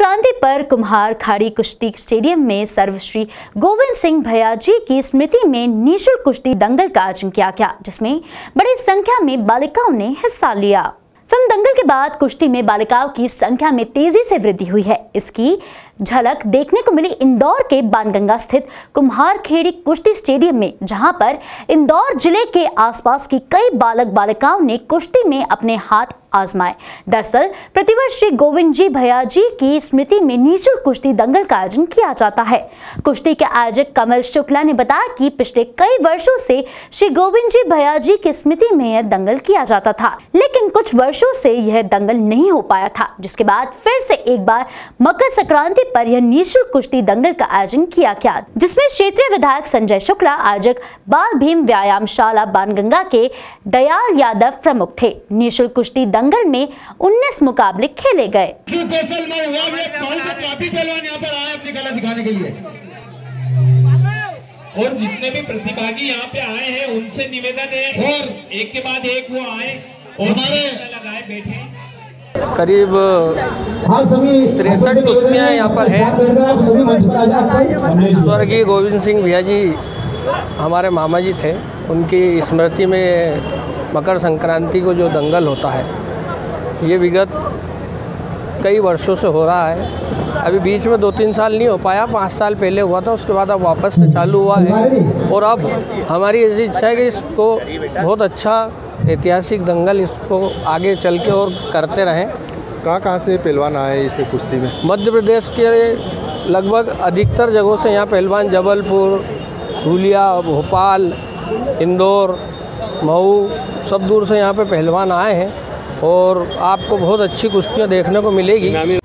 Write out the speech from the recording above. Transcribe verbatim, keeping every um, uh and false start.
संक्रांति पर कुम्हार खाड़ी कुश्ती स्टेडियम में सर्वश्री गोविंद सिंह भैया जी की स्मृति में निःशुल्क कुश्ती दंगल का आयोजन किया गया, जिसमें बड़ी संख्या में बालिकाओं ने हिस्सा लिया। फिल्म दंगल के बाद कुश्ती में बालिकाओं की संख्या में तेजी से वृद्धि हुई है। इसकी झलक देखने को मिली इंदौर के बाणगंगा स्थित कुम्हार खेड़ी कुश्ती स्टेडियम में, जहां पर इंदौर जिले के आसपास की कई बालक बालिकाओं ने कुश्ती में अपने हाथ आजमाए। दरअसल प्रतिवर्ष श्री गोविंद जी भैया जी की स्मृति में निःशुल्क कुश्ती दंगल का आयोजन किया जाता है। कुश्ती के आयोजक कमल शुक्ला ने बताया कि पिछले कई वर्षों से श्री गोविंद जी भैया जी की स्मृति में यह दंगल किया जाता था, लेकिन कुछ वर्षों से यह दंगल नहीं हो पाया था, जिसके बाद फिर से एक बार मकर संक्रांति पर यह निःशुल्क कुश्ती दंगल का आयोजन किया गया, जिसमें क्षेत्रीय विधायक संजय शुक्ला, आयोजक बाल भीम व्यायामशाला बाणगंगा के दयाल यादव प्रमुख थे। निःशुल्क कुश्ती दंगल में उन्नीस मुकाबले खेले गए। कौशल में हुआ भी काफी पहलवान यहाँ पर आए अपनी कला दिखाने के लिए, और जितने भी प्रतिभागी यहाँ पे आए हैं उनसे निवेदन है और एक के बाद एक वो आए और हमारे लगाए बैठे। करीब तिरसठ कुश्तियाँ यहाँ पर हैं। स्वर्गीय गोविंद सिंह भैया जी हमारे मामा जी थे, उनकी स्मृति में मकर संक्रांति को जो दंगल होता है ये विगत कई वर्षों से हो रहा है। अभी बीच में दो तीन साल नहीं हो पाया, पाँच साल पहले हुआ था, उसके बाद अब वापस से चालू हुआ है। और अब हमारी ऐसी इच्छा है कि इसको बहुत अच्छा ऐतिहासिक दंगल इसको आगे चल के और करते रहें। कहाँ कहाँ से पहलवान आए इस कुश्ती में? मध्य प्रदेश के लगभग अधिकतर जगहों से यहाँ पहलवान, जबलपुर, धुलिया, भोपाल, इंदौर, मऊ, सब दूर से यहाँ पे पहलवान आए हैं और आपको बहुत अच्छी कुश्तियाँ देखने को मिलेगी।